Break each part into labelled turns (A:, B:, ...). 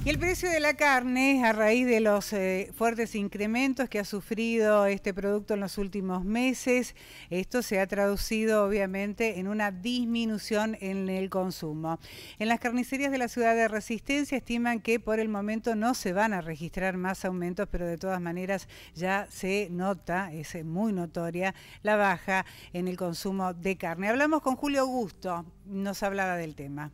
A: Y el precio de la carne, a raíz de los fuertes incrementos que ha sufrido este producto en los últimos meses, esto se ha traducido obviamente en una disminución en el consumo. En las carnicerías de la ciudad de Resistencia estiman que por el momento no se van a registrar más aumentos, pero de todas maneras ya se nota, es muy notoria, la baja en el consumo de carne. Hablamos con Julio Augusto, nos hablaba del tema.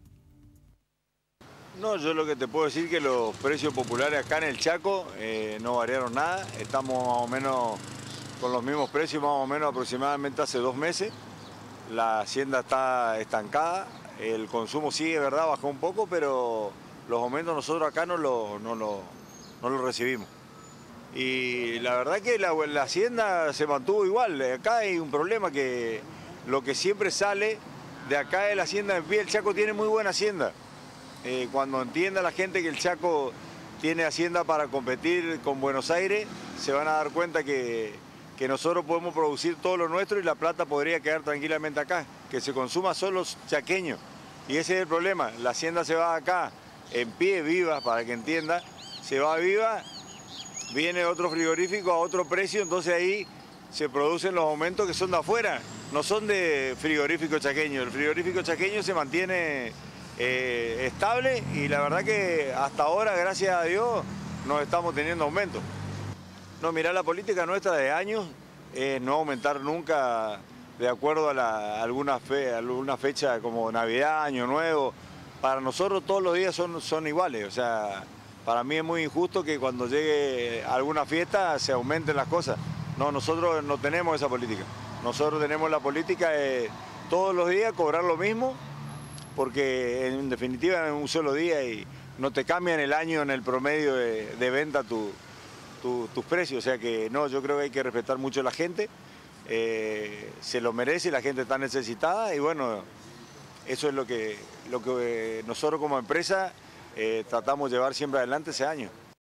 B: No, yo lo que te puedo decir es que los precios populares acá en el Chaco no variaron nada. Estamos más o menos con los mismos precios, más o menos aproximadamente hace 2 meses. La hacienda está estancada, el consumo sí, es verdad, bajó un poco, pero los aumentos nosotros acá no lo recibimos. Y la verdad que la hacienda se mantuvo igual. Acá hay un problema que lo que siempre sale de acá de la hacienda en pie, el Chaco tiene muy buena hacienda. Cuando entienda la gente que el Chaco tiene hacienda para competir con Buenos Aires, se van a dar cuenta que nosotros podemos producir todo lo nuestro y la plata podría quedar tranquilamente acá, que se consuma solo los chaqueños. Y ese es el problema, la hacienda se va acá en pie, viva, para que entienda, se va viva, viene otro frigorífico a otro precio, entonces ahí se producen los aumentos que son de afuera, no son de frigorífico chaqueño. El frigorífico chaqueño se mantiene estable y la verdad que hasta ahora, gracias a Dios, no estamos teniendo aumento. No, mirá, la política nuestra de años es no aumentar nunca de acuerdo a alguna fecha como Navidad, Año Nuevo. Para nosotros todos los días son iguales, o sea, para mí es muy injusto que cuando llegue alguna fiesta se aumenten las cosas. No, nosotros no tenemos esa política. Nosotros tenemos la política de todos los días cobrar lo mismo, porque en definitiva en un solo día y no te cambian el año en el promedio de venta tus precios. O sea que no, yo creo que hay que respetar mucho a la gente, se lo merece, la gente está necesitada y bueno, eso es lo que nosotros como empresa tratamos de llevar siempre adelante ese año.